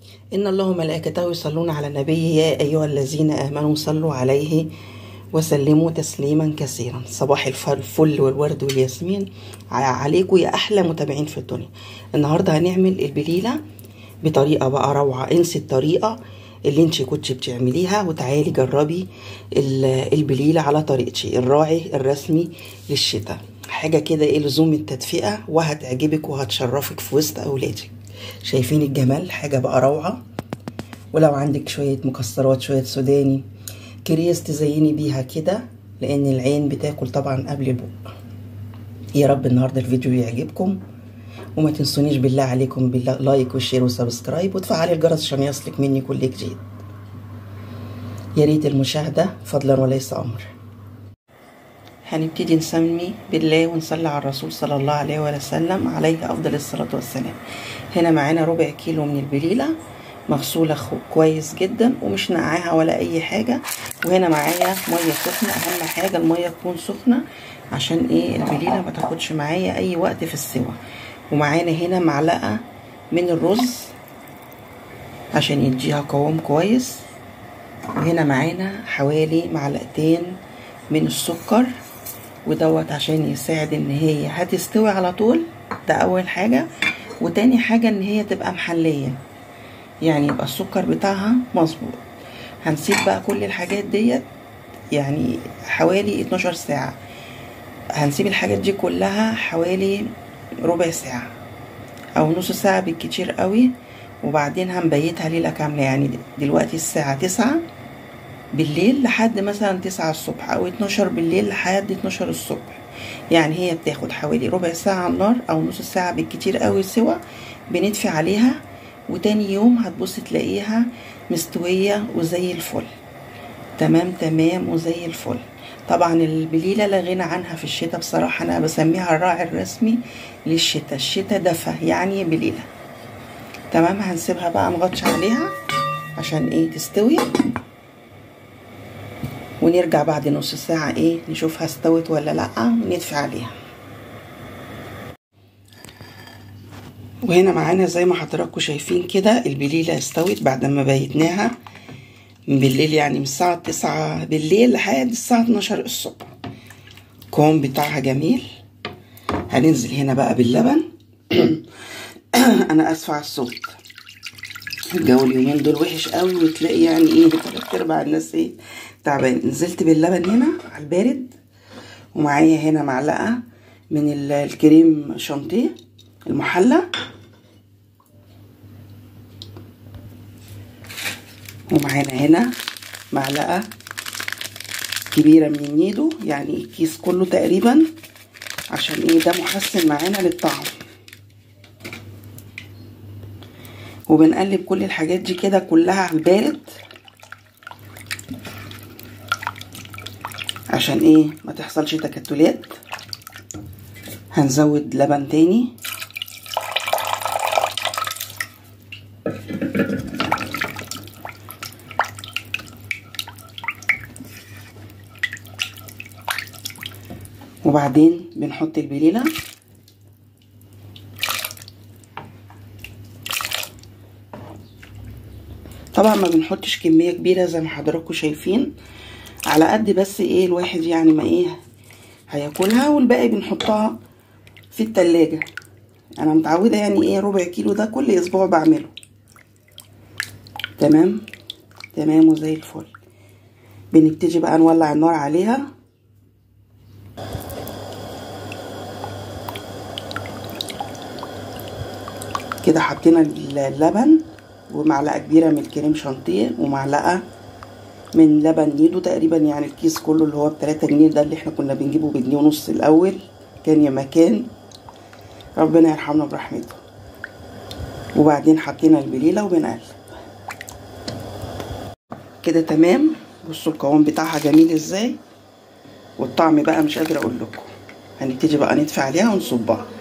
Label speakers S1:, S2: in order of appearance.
S1: إن الله وملائكته يصلون على النبي يا أيها الذين آمنوا صلوا عليه وسلموا تسليما كثيرا. صباح الفل والورد والياسمين عليكم يا أحلى متابعين في الدنيا. النهاردة هنعمل البليلة بطريقة بقى روعة. انسي الطريقة اللي انت كنت بتعمليها وتعالي جربي البليلة على طريقتي الراعي الرسمي للشتاء. حاجة كده ايه لزوم التدفئة وهتعجبك وهتشرفك في وسط أولادك. شايفين الجمال؟ حاجة بقى روعة. ولو عندك شوية مكسرات، شوية سوداني، كريز تزيني بيها كده، لأن العين بتاكل طبعا قبل البق. يا رب النهاردة الفيديو يعجبكم، وما تنسونيش بالله عليكم باللايك والشير وسبسكرايب وتفعلي الجرس عشان يصلك مني كل جديد. يا ريت المشاهدة فضلا وليس أمر. هنبتدي نسمي بالله ونصلي على الرسول صلى الله عليه وسلم عليه أفضل الصلاة والسلام. هنا معانا ربع كيلو من البليلة مغسولة كويس جدا ومش نقعاها ولا أي حاجة. وهنا معايا مية سخنة، أهم حاجة المية تكون سخنة عشان إيه البليلة ما تاخدش معايا أي وقت في السوا. ومعانا هنا معلقة من الرز عشان يديها قوام كويس. وهنا معانا حوالي معلقتين من السكر، ودوت عشان يساعد ان هي هتستوي على طول. ده اول حاجة. وتاني حاجة ان هي تبقى محلية، يعني يبقى السكر بتاعها مظبوط. هنسيب بقى كل الحاجات ديت يعني حوالي 12 ساعة. هنسيب الحاجات دي كلها حوالي ربع ساعة او نص ساعة بالكتير قوي. وبعدين هنبيتها ليلة كاملة، يعني دلوقتي الساعة 9 بالليل لحد مثلا 9 الصبح، او 12 بالليل لحد 12 الصبح. يعني هي بتاخد حوالي ربع ساعة على النار او نص ساعة بالكتير قوي سوا. بندفي عليها وتاني يوم هتبص تلاقيها مستوية وزي الفل. تمام وزي الفل. طبعا البليلة لا غنى عنها في الشتاء بصراحة. انا بسميها الراعي الرسمي للشتاء. الشتاء دفى يعني بليلة. تمام. هنسيبها بقى نغطش عليها عشان ايه تستوي، ونرجع بعد نص ساعة ايه نشوفها استوت ولا لا وندفي عليها. وهنا معانا زي ما حضراتكم شايفين كده البليلة استوت بعد ما بيتناها من بالليل، يعني من الساعة 9 بالليل لحد الساعة 12 الصبح. القوام بتاعها جميل. هننزل هنا بقى باللبن. انا اسفة على الصوت، الجو اليومين دول وحش قوي، وتلاقي يعني ايه 3/4 الناس ايه تعبان. نزلت باللبن هنا على البارد. ومعايا هنا معلقة من الكريم شانتيه المحلى. ومعانا هنا معلقة كبيرة من النيدو، يعني الكيس كله تقريبا، عشان ايه ده محسن معانا للطعم. وبنقلب كل الحاجات دي كده كلها على البارد عشان ايه ما تحصلش تكتلات. هنزود لبن تاني. وبعدين بنحط البليلة. طبعا ما بنحطش كمية كبيرة زي ما حضراتكم شايفين، على قد بس ايه الواحد يعني ما ايه هياكلها، والباقي بنحطها في التلاجة. انا متعودة يعني ايه ربع كيلو ده كل اسبوع بعمله. تمام وزي الفل. بنبتدي بقى نولع النار عليها. كده حطينا اللبن ومعلقة كبيرة من الكريم شانتيه ومعلقة من لبن نيدو تقريبا، يعني الكيس كله اللي هو ب3 جنيه ده اللي احنا كنا بنجيبه ب1.5 جنيه الاول. كان يا مكان، ربنا يرحمنا برحمته. وبعدين حطينا البليلة وبنقلب كده. تمام. بصوا القوام بتاعها جميل ازاي، والطعم بقى مش قادرة اقول لكم. هنبتدي بقى ندفع عليها ونصبها.